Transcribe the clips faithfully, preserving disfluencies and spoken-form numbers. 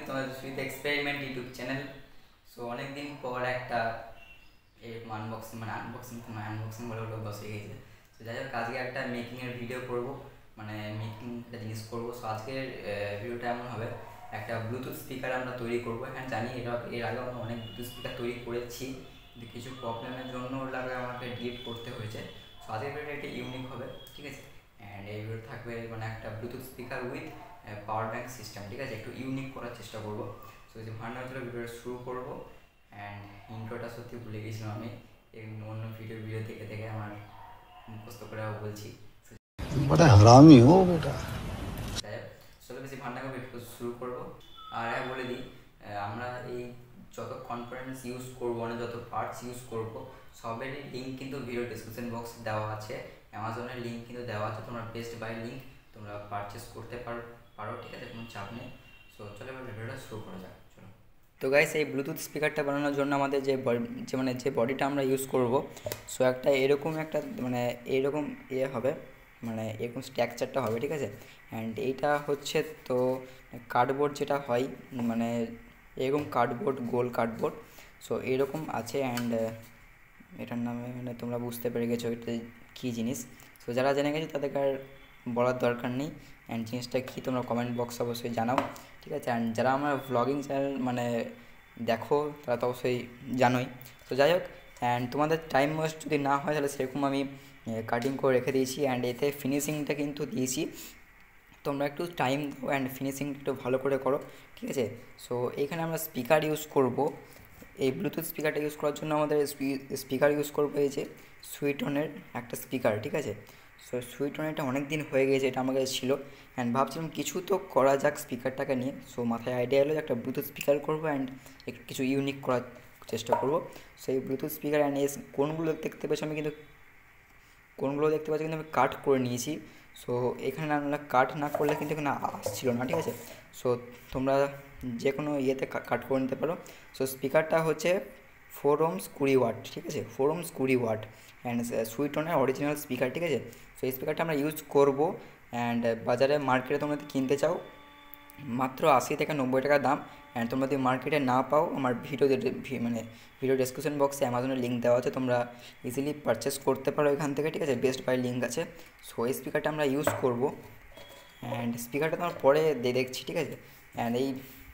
তোমাদের sweet experiment YouTube channel. So অনেকদিন পর একটা এই আনবক্সিং মানে আনবক্সিং তো নয়, আনবক্সিং বলে ওটা বসে গেছে। তো যাই হোক, আজকে একটা মেকিংয়ের ভিডিও করব, মানে মেকিং একটা জিনিস করবো। সো আজকের ভিডিওটা এমন হবে, একটা ব্লুটুথ স্পিকার আমরা তৈরি করবো। হ্যাঁ জানি, এটা এর আগে আমরা অনেক ব্লুটুথ স্পিকার তৈরি করেছি, কিন্তু কিছু প্রবলেমের জন্য ওটাকে আমাকে ডিলিট করতে হয়েছে। সো আজকের ভিডিওটা একটা ইউনিক হবে, ঠিক আছে। অ্যান্ড এই ভিডিও থাকবে মানে একটা Bluetooth speaker with power bank system, ঠিক আছে। একটু ইউনিক করার চেষ্টা করবো। সো যে ভান্ডার হচ্ছিলো ভিডিওটা শুরু করবো। অ্যান্ড ইন্ট্রোটা সত্যি ভুলে গেছিলাম আমি, অন্য ভিডিও ভিডিও দেখে দেখে আমার মুখস্থ করে বলছি। বড় হারামি হো বেটা। যাই হোক, চলো বেশি ভান্ডার করে ভিডিও শুরু করবো। আর হ্যাঁ বলে দিই, আমরা এই যত কনফারেন্স ইউজ করবো, মানে যত পার্টস ইউজ করবো, সবেরই লিঙ্ক কিন্তু ভিডিও ডিসক্রিপশন বক্স দেওয়া আছে। অ্যামাজনের লিঙ্ক কিন্তু দেওয়া আছে, তোমরা বেস্ট বাই লিঙ্ক তোমরা পারচেস করতে পারো পারো ঠিক আছে, কোনো চাপ নেই। সো চলো এবার ভিডিওটা শুরু করা যাক, চলো। তো গাইস, এই ব্লুটুথ স্পিকারটা বানানোর জন্য আমাদের যে যে মানে যে বডিটা আমরা ইউজ করব, সো একটা এরকম একটা মানে এরকম ইয়ে হবে, মানে এরকম স্ট্রাকচারটা হবে, ঠিক আছে। অ্যান্ড এইটা হচ্ছে তো কার্ডবোর্ড যেটা হয়, মানে এরকম কার্ডবোর্ড, গোল কার্ডবোর্ড। সো এরকম আছে। অ্যান্ড এটার নামে মানে তোমরা বুঝতে পেরে গেছো এটা কী জিনিস। সো যারা জেনে গেছো তাদেরকে আর বলার দরকার নেই। অ্যান্ড জিনিসটা কী তোমরা কমেন্ট বক্সে অবশ্যই জানাও, ঠিক আছে। অ্যান্ড যারা আমার ভ্লগিং চ্যানেল মানে দেখো তারা তো অবশ্যই জানোই। তো যাই হোক, অ্যান্ড তোমাদের টাইম ওয়েস্ট যদি না হয় তাহলে সেরকম আমি কাটিং করে রেখে দিয়েছি। অ্যান্ড এতে ফিনিশিংটা কিন্তু দিয়েছি, তোমরা একটু টাইম দাও অ্যান্ড ফিনিশিং একটু ভালো করে করো, ঠিক আছে। সো এইখানে আমরা স্পিকার ইউজ করব। এই ব্লুটুথ স্পিকারটা ইউজ করার জন্য আমাদের স্পিকার ইউজ করবো এই যে সুইটনের একটা স্পিকার, ঠিক আছে। সো সুইটন এটা অনেক দিন হয়ে গেছে, এটা আমার কাছে ছিল। অ্যান্ড ভাবছিলাম কিছু তো করা যাক স্পিকারটাকে নিয়ে। সো মাথায় আইডিয়া এলো একটা ব্লুটুথ স্পিকার করবো অ্যান্ড একটু কিছু ইউনিক করার চেষ্টা করবো। সো এই ব্লুটুথ স্পিকার অ্যান্ড এই কোনগুলো দেখতে পেয়েছি আমি কিন্তু কোনগুলো দেখতে পাচ্ছি কিন্তু আমি কাট করে নিয়েছি। সো এখানে আমরা কাট না করলে কিন্তু এখানে আসছিলো না, ঠিক আছে। সো তোমরা যে কোনো ইয়েতে কাট করে নিতে পারো। সো স্পিকারটা হচ্ছে ফোর ওমস কুড়ি ওয়াট, ঠিক আছে, ফোর ওমস কুড়ি ওয়াট অ্যান্ড সুইটনের অরিজিনাল স্পিকার, ঠিক আছে। সো এই স্পিকারটা আমরা ইউজ করবো। অ্যান্ড বাজারে মার্কেটে তোমরা যদি কিনতে চাও মাত্র আশি থেকে নব্বই টাকা দাম। অ্যান্ড তোমরা যদি মার্কেটে না পাও, আমার ভিডিও মানে ভিডিও ডিসক্রিপশন বক্সে অ্যামাজনের লিঙ্ক দেওয়া আছে, তোমরা ইজিলি পারচেস করতে পারো এখান থেকে, ঠিক আছে। বেস্ট বাই লিঙ্ক আছে। সো এই স্পিকারটা আমরা ইউজ করবো। অ্যান্ড স্পিকারটা তোমার পরে দিয়ে দেখছি, ঠিক আছে। অ্যান্ড এই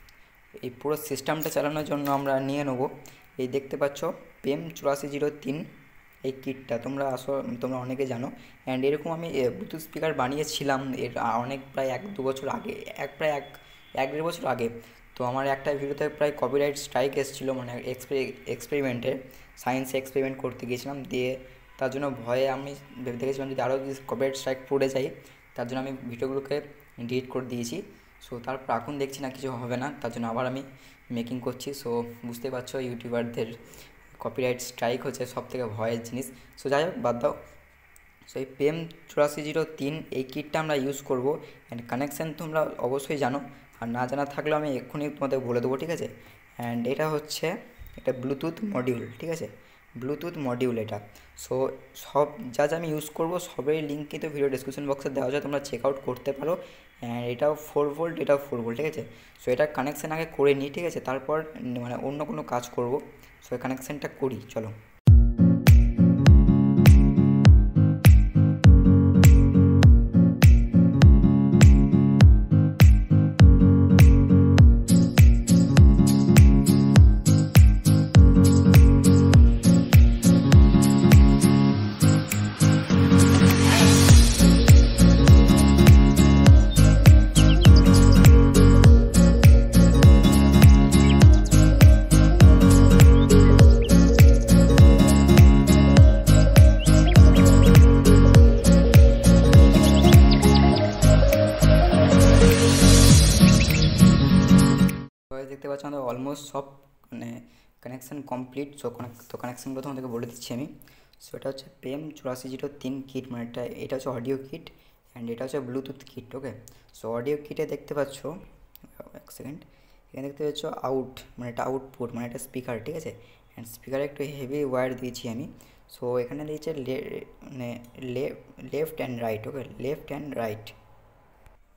এই পুরো সিস্টেমটা চালানোর জন্য আমরা নিয়ে নেবো এই দেখতে পাচ্ছ পেম চুরাশি জিরো তিন এই কিটটা, তোমরা আসো তোমরা অনেকে জানো। অ্যান্ড এরকম আমি ব্লুটুথ স্পিকার বানিয়েছিলাম এর অনেক প্রায় এক দু বছর আগে, এক প্রায় এক এক দেড় বছর আগে। তো আমার একটা ভিডিওতে প্রায় কপিরাইট স্ট্রাইক এসেছিলো, মানে এক্সপেরিমেন্টে সায়েন্স এক্সপেরিমেন্ট করতে গিয়েছিলাম, দিয়ে তার জন্য ভয়ে আমি ভেবে দেখেছিলাম যদি আরও যদি কপিরাইট স্ট্রাইক পড়ে যাই, তার জন্য আমি ভিডিওগুলোকে ডিলিট করে দিয়েছি। সো তারপর এখন দেখছি না কিছু হবে না, তার জন্য আবার আমি মেকিং করছি। সো বুঝতে পারছো ইউটিউবারদের কপিরাইট স্ট্রাইক হচ্ছে সব থেকে ভয়ের জিনিস। সো যাই হোক, বাদ দাও। সো এই পেম চুরাশি জিরো তিন এই কিটটা আমরা ইউজ করবো। অ্যান্ড কানেকশান তোমরা অবশ্যই জানো, আর না জানা থাকলেও আমি এক্ষুনি তোমাদের বলে দেবো, ঠিক আছে। অ্যান্ড এটা হচ্ছে একটা ব্লুটুথ মডিউল, ঠিক আছে, ব্লুটুথ মডিউল এটা। সো সব যা যা আমি ইউজ করবো সবের লিঙ্ক কিন্তু ভিডিও ডিসক্রিপশন বক্সে দেওয়া যায়, তোমরা চেক আউট করতে পারো। অ্যান্ড এটাও ফোর ভোল্ট, এটাও ফোর ভোল্ট, ঠিক আছে। সো এটা কানেকশান আগে করে নিই, ঠিক আছে, তারপর মানে অন্য কোনো কাজ করব। সো কানেকশানটা করি, চলো। দেখতে পাচ্ছ আমাদের অলমোস্ট সব মানে কানেকশান কমপ্লিট। সো তো কানেকশানগুলো তোমাদেরকে বলে দিচ্ছি আমি। সো এটা হচ্ছে পেম চুরাশি জিরো তিন কিট, মানে এটা এটা হচ্ছে অডিও কিট অ্যান্ড এটা হচ্ছে Bluetooth kit, okay. So audio কিটে দেখতে পাচ্ছ, এক সেকেন্ড, এখানে দেখতে পাচ্ছ আউট, মানে এটা আউটপুট, মানে এটা স্পিকার, ঠিক আছে। অ্যান্ড স্পিকারে একটু হেভি ওয়্যার দিয়েছি আমি। সো এখানে দিয়েছে মানে left and right, okay, left and right.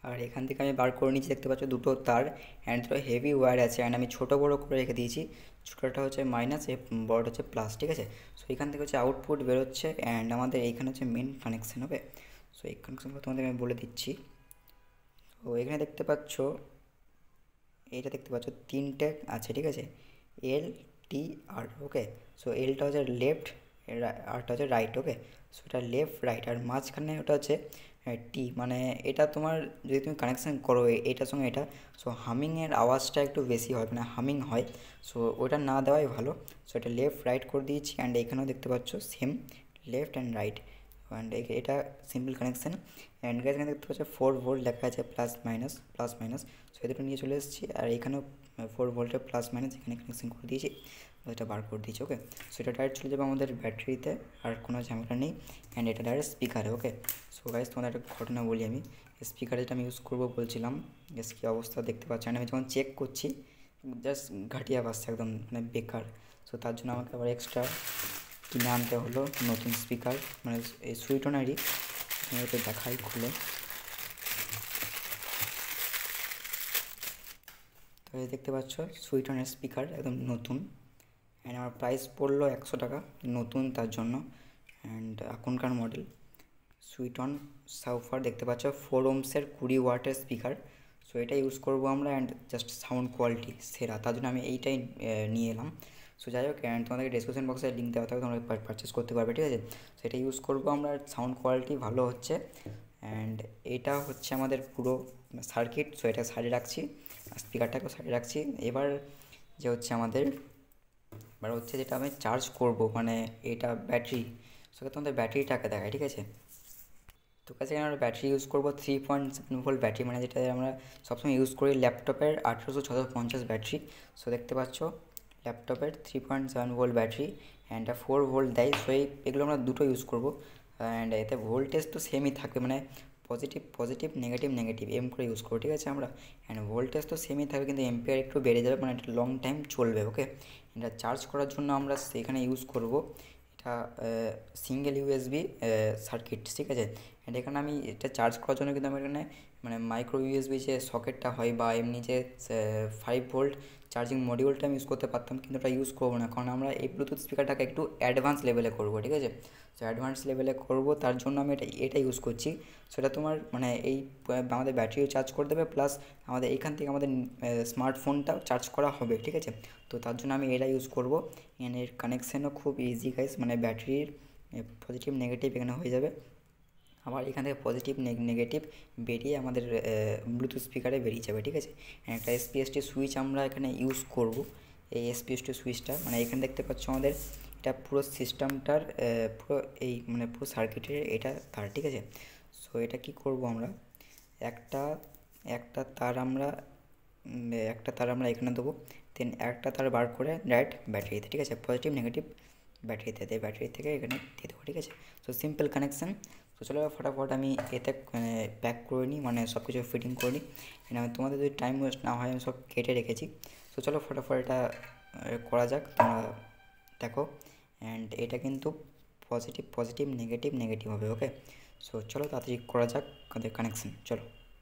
আর এখান থেকে আমি বার করে নিচ্ছি, দেখতে পাচ্ছ দুটো তার অ্যান্ড দুটো হেভি ওয়্যার আছে অ্যান্ড আমি ছোটো বড়ো করে রেখে দিয়েছি, ছোটোটা হচ্ছে মাইনাস, বড়টা হচ্ছে প্লাস, ঠিক আছে। সো এখান থেকে হচ্ছে আউটপুট বেরোচ্ছে অ্যান্ড আমাদের এইখানে হচ্ছে মেন কানেকশান হবে। সো এই কানেকশানগুলো তোমাদের আমি বলে দিচ্ছি। তো এখানে দেখতে পাচ্ছ, এইটা দেখতে পাচ্ছ তিনটে আছে, ঠিক আছে, এল টি আর, ওকে। সো এলটা হচ্ছে লেফট, আরটা হচ্ছে রাইট, ওকে। সো এটা লেফট রাইট, আর মাঝখানে ওটা হচ্ছে টি, মানে এটা তোমার যদি তুমি কানেকশান করো এটার সঙ্গে এটা, সো হামিংয়ের আওয়াজটা একটু বেশি হয়, মানে হামিং হয়, সো ওটা না দেওয়াই ভালো। সো এটা লেফট রাইট করে দিয়েছি অ্যান্ড এখানেও দেখতে পাচ্ছ same left and right, and এটা সিম্পল কানেকশান। অ্যান্ড গাইজ এখানে দেখতে পাচ্ছ ফোর ভোল্ট লেখা আছে, plus minus plus minus, so এই দুটো নিয়ে চলে এসেছি। আর এখানেও ফোর ভোল্টের প্লাস মাইনাস এখানে কানেকশান করে দিয়েছি, এটা বার করে দিয়েছি, ওকে। সো এটা ডাইরেক্ট চলে যাবে আমাদের ব্যাটারিতে, আর কোনো ঝামেলা নেই। অ্যান্ড এটা ডাইরেক্ট স্পিকারে, ওকে। সো গাইজ তোমাদের একটা ঘটনা বলি, আমি স্পিকারে যেটা আমি ইউজ করবো বলছিলাম, এস কী অবস্থা দেখতে পাচ্ছি, আমি যখন চেক করছি জাস্ট ঘাটিয়া বাজছে একদম, মানে বেকার। সো তার জন্য আমাকে আবার এক্সট্রা কিনে আনতে হলো নতুন স্পিকার, মানে এই সুইটনারই, এটা দেখাই খুলে। তো এই দেখতে পাচ্ছ সুইটনের স্পিকার একদম নতুন, অ্যান্ড আমার প্রাইস পড়লো একশো টাকা নতুন, তার জন্য। অ্যান্ড এখনকার মডেল সুইটন সাউফার দেখতে পাচ্ছ ফোর ওমসের কুড়ি ওয়াটের স্পিকার। সো এটা ইউজ করবো আমরা, অ্যান্ড জাস্ট সাউন্ড কোয়ালিটি সেরা, তার জন্য আমি এইটাই নিয়ে এলাম। সো যাই হোক, অ্যান্ড তোমাদেরকে ডিসক্রিপশন বক্সে লিঙ্ক দেওয়া থাকবে, তোমরা পারচেস করতে পারবে, ঠিক আছে। সেটা ইউজ করবো আমরা, সাউন্ড কোয়ালিটি ভালো হচ্ছে। অ্যান্ড এটা হচ্ছে আমাদের পুরো সার্কিট, সো এটা সাইডে রাখছি, স্পিকারটাকেও সাইডে রাখছি। এবার যে হচ্ছে আমাদের এবার হচ্ছে যেটা আমি চার্জ করব, মানে এটা ব্যাটারি, সেটা তোমাদের ব্যাটারিটাকে দেখায়, ঠিক আছে। তো কাছে আমরা ব্যাটারি ইউজ করবো three point seven volt battery, মানে যেটা আমরা সবসময় ইউজ করি ল্যাপটপের আঠেরোশো ছশো পঞ্চাশ ব্যাটারি। সো দেখতে পাচ্ছ ল্যাপটপের three point seven volt battery and four volt দেয়। সো এই এগুলো আমরা দুটো ইউজ করবো, অ্যান্ড এতে ভোল্টেজ তো সেমই থাকবে, মানে পজিটিভ পজিটিভ নেগেটিভ নেগেটিভ এম করে ইউজ করবো, ঠিক আছে আমরা। অ্যান্ড ভোল্টেজ তো সেমই থাকবে, কিন্তু এম্পিয়ার একটু বেড়ে যাবে, মানে এটা লং টাইম চলবে, ওকে। এটা চার্জ করার জন্য আমরা সেখানে ইউজ করব এটা সিঙ্গেল ইউএসবি সার্কিট, ঠিক আছে। অ্যান্ড এখানে আমি এটা চার্জ করার জন্য কিন্তু আমি এখানে মানে মাইক্রো ইউএসবি যে সকেটটা হয় বা এমনি যে ফাইভ ভোল্ট চার্জিং মডিউলটা আমি ইউজ করতে পারতাম, কিন্তু ওটা ইউজ করবো না, কারণ আমরা এই ব্লুটুথ স্পিকারটাকে একটু অ্যাডভান্স লেভেলে করবো, ঠিক আছে। সো অ্যাডভান্স লেভেলে করবো, তার জন্য আমি এটা এটা ইউজ করছি। সেটা তোমার মানে এই আমাদের ব্যাটারিও চার্জ করে দেবে, প্লাস আমাদের এইখান থেকে আমাদের স্মার্টফোনটাও চার্জ করা হবে, ঠিক আছে। তো তার জন্য আমি এটা ইউজ করবো। এর কানেকশানও খুব ইজি গাইস, মানে ব্যাটারির পজিটিভ নেগেটিভ এখানে হয়ে যাবে, আবার এখান থেকে পজিটিভ নেগেটিভ বেরিয়ে আমাদের ব্লুটুথ স্পিকারে বেরিয়ে যাবে, ঠিক আছে। একটা এসপিএসটি সুইচ আমরা এখানে ইউজ করব, এই এসপিএসটি সুইচটা, মানে এখানে দেখতে পাচ্ছ আমাদের এটা পুরো সিস্টেমটার পুরো এই মানে পুরো সার্কিটের এটা তার, ঠিক আছে। সো এটা কি করব আমরা, একটা একটা তার আমরা একটা তার আমরা এখানে দেবো, দেন একটা তার বার করে ডাইরেক্ট ব্যাটারিতে, ঠিক আছে, পজিটিভ নেগেটিভ ব্যাটারিতে দেয়, ব্যাটারি থেকে এখানে দিয়ে দেবো, ঠিক আছে। So simple connection. তো চলো ফটাফট আমি এতে প্যাক করে নিই, মানে সব কিছু ফিটিং করে নিই, আমি তোমাদের যদি টাইম ওয়েস্ট না হয় আমি সব কেটে রেখেছি। তো চলো ফটাফট এটা করা যাক, তোমরা দেখো। অ্যান্ড এটা কিন্তু পজিটিভ পজিটিভ নেগেটিভ নেগেটিভ হবে, ওকে। সো চলো তাড়াতাড়ি করা যাক আমাদের কানেকশান, চলো।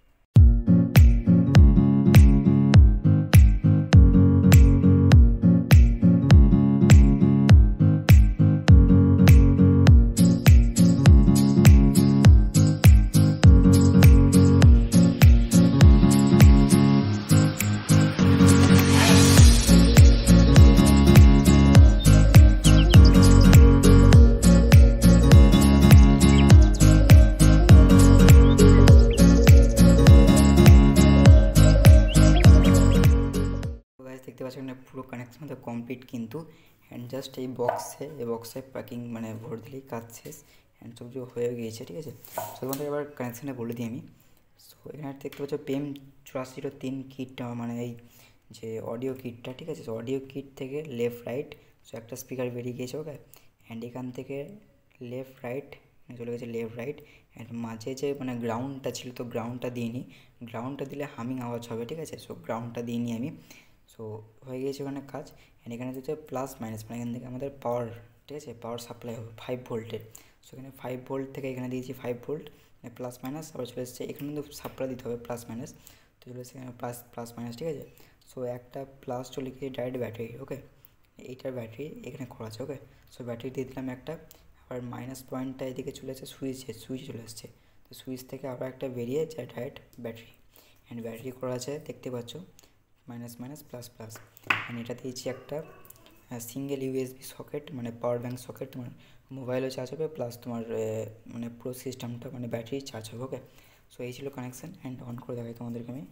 দেখতে পাচ্ছি এখানে পুরো কানেকশন তো কমপ্লিট, কিন্তু অ্যান্ড জাস্ট এই বক্সে এই বক্সে প্যাকিং মানে ভরে দিলেই কাজ শেষ, অ্যান্ড সব কিছু হয়ে গিয়েছে, ঠিক আছে। সো তোমাদের এবার কানেকশানে বলে দিই আমি। সো এখানে দেখতে পাচ্ছ পেম চুরাশিরো তিন কিটটা, মানে এই যে অডিও কিটটা, ঠিক আছে। সো অডিও কিট থেকে লেফট রাইট, সো একটা স্পিকার বেরিয়ে গিয়েছে, ওকে। অ্যান্ড এখান থেকে লেফট রাইট চলে গেছে লেফট রাইট, অ্যান্ড মাঝে যে মানে গ্রাউন্ডটা ছিল, তো গ্রাউন্ডটা দিয়ে নিই, গ্রাউন্ডটা দিলে হামিং আওয়াজ হবে, ঠিক আছে। সো গ্রাউন্ডটা দিয়ে নিই আমি। সো হয়ে গিয়েছে ওখানে কাজ। অ্যান্ড এখানে হচ্ছে প্লাস মাইনাস, মানে এখান থেকে আমাদের পাওয়ার, ঠিক আছে, পাওয়ার সাপ্লাই হবে ফাইভ ভোল্টের। সো এখানে ফাইভ ভোল্ট থেকে এখানে দিয়েছি ফাইভ ভোল্ট, প্লাস মাইনাস আবার চলে এসেছে, এখানে কিন্তু সাপ্লাই দিতে হবে প্লাস মাইনাস, তো চলে এসেছে এখানে প্লাস প্লাস মাইনাস, ঠিক আছে। সো একটা প্লাস চলে গিয়ে ডাইরেক্ট ব্যাটারি, ওকে, এইটার ব্যাটারি এখানে করা আছে, ওকে। সো ব্যাটারি দিয়ে দিলাম একটা, আবার মাইনাস পয়েন্টটা এদিকে চলে এসেছে সুইচে, সুইচ চলে এসেছে, তো সুইচ থেকে আবার একটা বেরিয়ে যায় ডাইরেক্ট ব্যাটারি, অ্যান্ড ব্যাটারি করা আছে দেখতে পাচ্ছ minus minus plus plus. And এটা দিয়েছি একটা সিঙ্গেল ইউএসবি সকেট, মানে পাওয়ার ব্যাঙ্ক সকেট, তোমার মোবাইলও চার্জ হবে প্লাস তোমার মানে পুরো সিস্টেমটা মানে ব্যাটারি চার্জ হবে, ওকে। সো এই ছিল কানেকশান। অ্যান্ড অন করে দেখাই তোমাদেরকে আমি,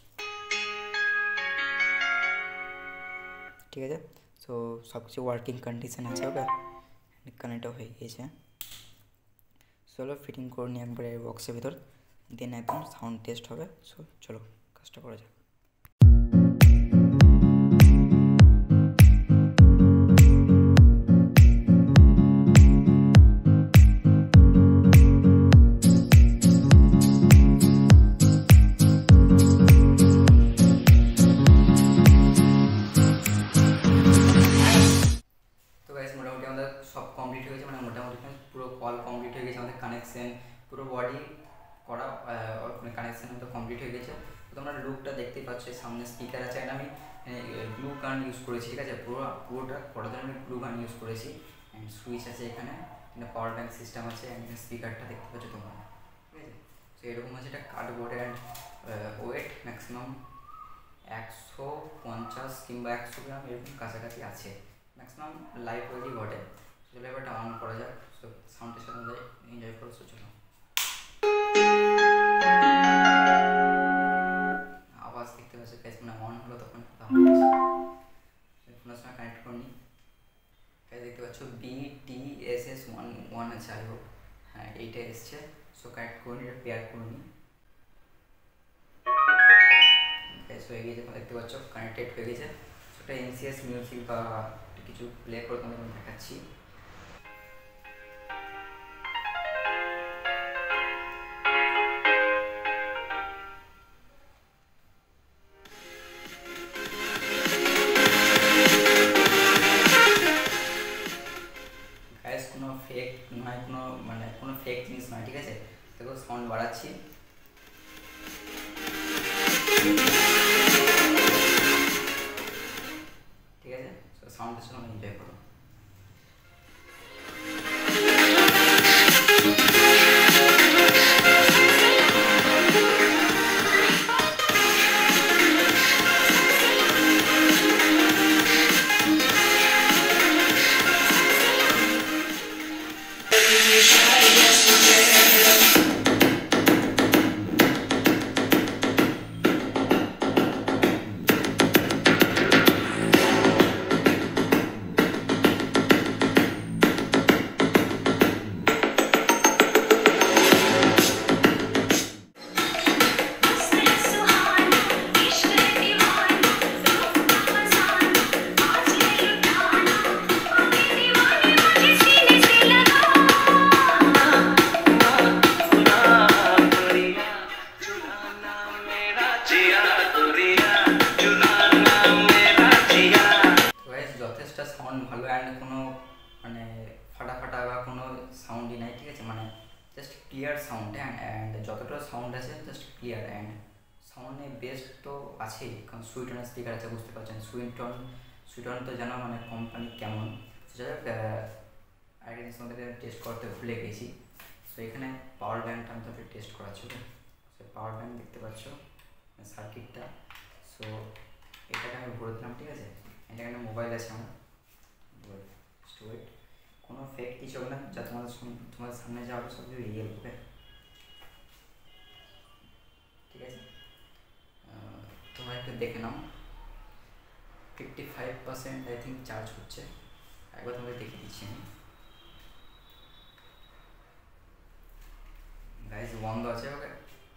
ঠিক আছে। সো সব কিছু ওয়ার্কিং কন্ডিশন আছে, ওকে, কানেক্টও হয়ে গিয়েছে। চলো ফিটিং করে নিই একবারে বক্সের ভিতর, দেন একদম সাউন্ড টেস্ট হবে। সো চলো কাজটা করা যাক। সব কমপ্লিট হয়ে গেছে, মানে মোটামুটি পুরো কল কমপ্লিট হয়ে গেছে, আমাদের কানেকশান পুরো বডি করা মানে কানেকশান তো কমপ্লিট হয়ে গেছে। তো তোমরা লুকটা দেখতেই পাচ্ছ, সামনে স্পিকার আছে, অ্যান্ড আমি গ্লু গান ইউজ করেছি, ঠিক আছে। পুরো পুরোটা করার জন্য আমি গ্লু গান ইউজ করেছি। অ্যান্ড সুইচ আছে এখানে, এখানে পাওয়ার ব্যাঙ্ক সিস্টেম আছে, অ্যান্ড স্পিকারটা দেখতে পাচ্ছ তোমরা, ঠিক আছে। তো এরকম আছে, এটা কার্ডবোর্ড, অ্যান্ড ওয়েট ম্যাক্সিমাম একশো পঞ্চাশ কিংবা একশো গ্রাম এরকম কাছাকাছি আছে, ম্যাক্সিমাম লাইভ ওয়েটই ঘটে। চলো এবার অন করা যাক, সো সাউন্ডের সাথে আমরা এনজয় করো। সো চলো, আওয়াজ দেখতে পাচ্ছি গাইস, মানে অন হলো তখন ফোনের সঙ্গে কানেক্ট করে নিই। গাইস দেখতে পাচ্ছ B T S S one one আছে, আই হোপ, হ্যাঁ এইটা এসছে। সো কানেক্ট করে নিই, পেয়ার করে নিই। গাইস হয়ে গেছে, দেখতে পাচ্ছ কানেক্টেড হয়ে গেছে। সেটা এনসিএস মিউজিক বা কিছু প্লে করে তোমাদের দেখাচ্ছি। কোনো ফেক নয়, কোনো মানে কোনো ফেক জিনিস নয়, ঠিক আছে। দেখো সাউন্ড বাড়াচ্ছি, ঠিক আছে। সাউন্ডের সঙ্গে এনজয় করো। যথেষ্ট সাউন্ড ভালো, অ্যান্ড কোনো মানে ফাটা ফাটা বা কোনো সাউন্ডই নাই, ঠিক আছে। মানে জাস্ট ক্লিয়ার সাউন্ড, অ্যান্ড যতটা সাউন্ড আছে জাস্ট ক্লিয়ার, অ্যান্ড সাউন্ডে বেস্ট তো আছেই, কারণ সুইটনের স্পিকার আছে, বুঝতে পারছেন। সুইটন সুইটন তো জানো মানে কোম্পানি কেমন। যাই হোক, আরেকটা জিনিস আমাদের টেস্ট করতে ভুলে গেছি। সো এখানে পাওয়ার ব্যাঙ্কটা আমি তোকে টেস্ট করাচ্ছি, ওকে। সো পাওয়ার ব্যাঙ্ক দেখতে পাচ্ছ সার্কিটটা। সো এটাকে আমি ভরে দিলাম, ঠিক আছে। এখানে মোবাইল আছে আমার, ওয়েট, কোনো ফেক কিছু হবে না, যা তোমাদের তোমাদের সামনে যা হবে সব কিছু রিয়েল হবে, ঠিক আছে। তোমরা একটু দেখে নাও, fifty five percent I think charge হচ্ছে। একবার তোমাদের দেখিয়ে দিচ্ছি আমি। গাইজ বন্ধ আছে, ওকে,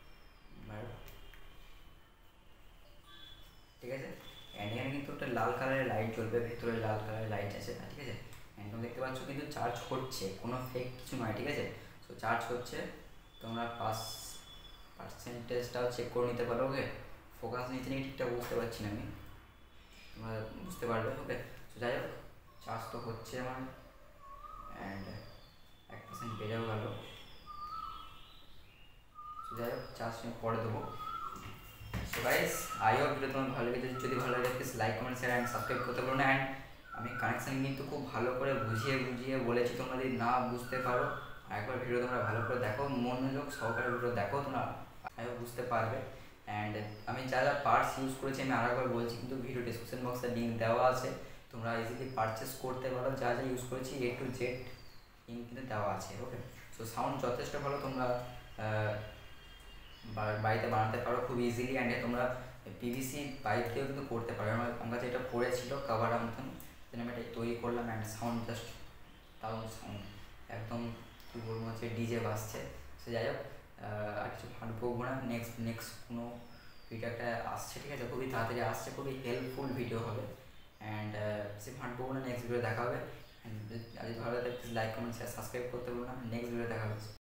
ঠিক আছে। অ্যান্ড এখানে কিন্তু একটা লাল কালারের লাইট জ্বলবে, ভেতরে লাল কালারের লাইট আছে, ঠিক আছে। অ্যান্ড তোমরা দেখতে পাচ্ছ কিন্তু চার্জ হচ্ছে, কোনো ফেক কিছু নয়, ঠিক আছে। সো চার্জ হচ্ছে, তোমরা পাস পার্সেন্টেজটাও চেক করে নিতে পারো, ওকে। ফোকাস নিচে নিয়ে ঠিকঠাক বুঝতে পারছি না আমি, তোমরা বুঝতে পারবে, ওকে। সো যাই হোক, চার্জ তো হচ্ছে আমার, অ্যান্ড এক পার্সেন্ট বেড়েও গেল। যাই হোক চার্জ আমি পরে দেবো। So guys I hope video তোমার ভালো লেগেছে, যদি ভালো লাগে please like comment share and subscribe করতে পারো না। অ্যান্ড আমি কানেকশান কিন্তু খুব ভালো করে বুঝিয়ে বুঝিয়ে বলেছি, তোমরা যদি না বুঝতে পারো একবার ভিডিও তোমরা ভালো করে দেখো, মনোযোগ সহকারে ভিডিও দেখো, তোমরা আই হোপ বুঝতে পারবে। অ্যান্ড আমি যা যা পার্টস ইউজ করেছি আমি আরেকবার বলছি, কিন্তু ভিডিও ডিসক্রিপশন বক্সে লিঙ্ক দেওয়া আছে, তোমরা ইজিলি পারচেস করতে পারো। যা যা ইউজ করেছি এ টু জেড লিঙ্ক কিন্তু দেওয়া আছে। ওকে, সো সাউন্ড যথেষ্ট ভালো, তোমরা বাড়িতে বানাতে পারো খুব ইজিলি। অ্যান্ড তোমরা পিভিসি পাইপ দিয়েও কিন্তু করতে পারো। আমার আমার কাছে এটা পড়েছিল কাভার মতন, আমি এটা তৈরি করলাম। অ্যান্ড সাউন্ড জাস্ট দারুণ সাউন্ড, একদম কী বলবো হচ্ছে ডিজে বাজছে। সে যাই হোক, আর কিছু ভালো বলবো না, নেক্সট নেক্সট কোনো ভিডিও একটা আসছে, ঠিক আছে, খুবই তাড়াতাড়ি আসছে, খুবই হেল্পফুল ভিডিও হবে। অ্যান্ড সে ভাট বলবো না, নেক্সট ভিডিও দেখা হবে। অ্যান্ড যদি ভালো লাগে please like comment share subscribe করতে বলবো না, নেক্সট ভিডিও দেখা হবে।